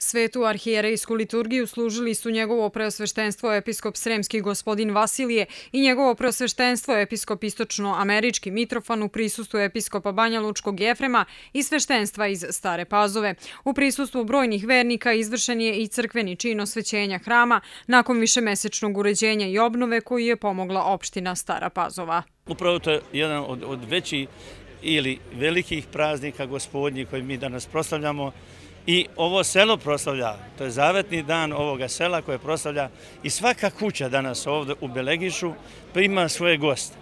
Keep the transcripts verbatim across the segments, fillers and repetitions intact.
Svetu arhijerejsku liturgiju služili su njegovo preosveštenstvo episkop Sremski gospodin Vasilije i njegovo preosveštenstvo episkop Istočno-američki Mitrofan u prisustvu episkopa Banjalučkog Jefrema i sveštenstva iz Stare Pazove. U prisustvu brojnih vernika izvršen je i crkveni čin osvećenja hrama nakon višemesečnog uređenja i obnove koju je pomogla opština Stara Pazova. Upravo to je jedan od, od većih ili velikih praznika gospodnjih koji mi danas proslavljamo. I ovo selo proslavlja, to je zavetni dan ovoga sela koje proslavlja i svaka kuća danas ovdje u Belegišu prima svoje goste.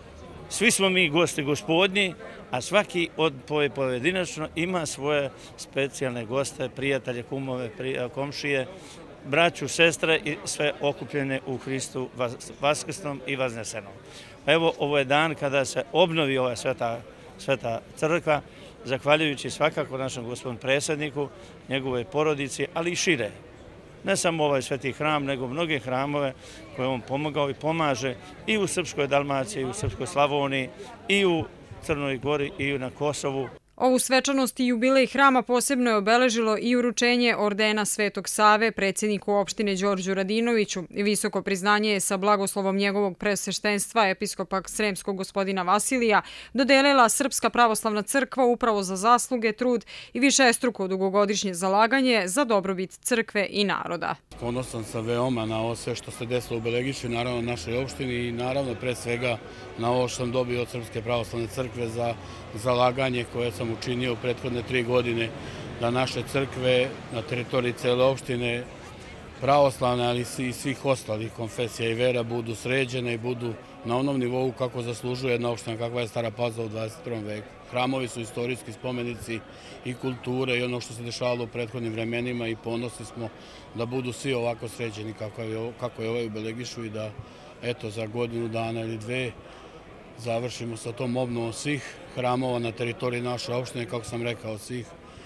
Svi smo mi gosti gospodnji, a svaki od pojedinačno ima svoje specijalne goste, prijatelje, kumove, komšije, braću, sestre i sve okupljene u Hristu vaskrsnom i vaznesenom. Evo, ovo je dan kada se obnovi ova sveta, sveta crkva, zahvaljujući svakako našem gospodinu predsjedniku, njegovoj porodici, ali i šire. Ne samo ovaj sveti hram, nego mnoge hramove koje on pomogao i pomaže i u Srpskoj Dalmaciji, i u Srpskoj Slavoniji, i u Crnoj Gori, i na Kosovu. Ovu svečanost i jubilej hrama posebno je obeležilo i uručenje ordena Svetog Save predsjedniku opštine Đorđu Radinoviću. Visoko priznanje je sa blagoslovom njegovog preosveštenstva episkopa Sremskog gospodina Vasilija dodelila Srpska pravoslavna crkva upravo za zasluge, trud i višestruko dugogodišnje zalaganje za dobrobit crkve i naroda. Ponosan sam veoma na ovo sve što se desilo u Belegišu, naravno našoj opštini i naravno pre svega na ovo što sam dobio od Srpske pravoslavne crkve za zalaganje koje sam učinio u prethodne tri godine da naše crkve na teritoriji cele opštine pravoslavne, ali i svih ostalih konfesija i vera budu sređene i budu na onom nivou kako zaslužuje jedna opština kakva je Stara Pazova u dvadeset prvom veku. Hramovi su istorijski spomenici i kulture i ono što se dešavalo u prethodnim vremenima i ponosni smo da budu svi ovako sređeni kako je ovaj u Belegišu i da eto za godinu dana ili dve završimo sa tom obnovom svih hramova na teritoriji naše opštine, kako sam rekao, svih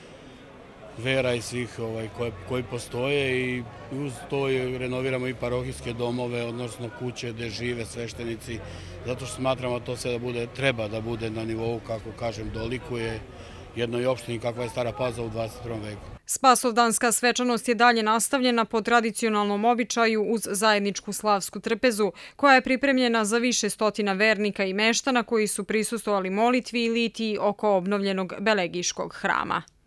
vera i svih koji postoje i uz to renoviramo i parohijske domove, odnosno kuće gde žive sveštenici, zato što smatramo to sve da bude, treba da bude na nivou, kako kažem, dolikuje jednoj opštini kakva je Stara Pazova u dvadeset prvom veku. Spasovdanska svečanost je dalje nastavljena po tradicionalnom običaju uz zajedničku slavsku trpezu, koja je pripremljena za više stotina vernika i meštana koji su prisustvovali molitvi i litiji oko obnovljenog Belegiškog hrama.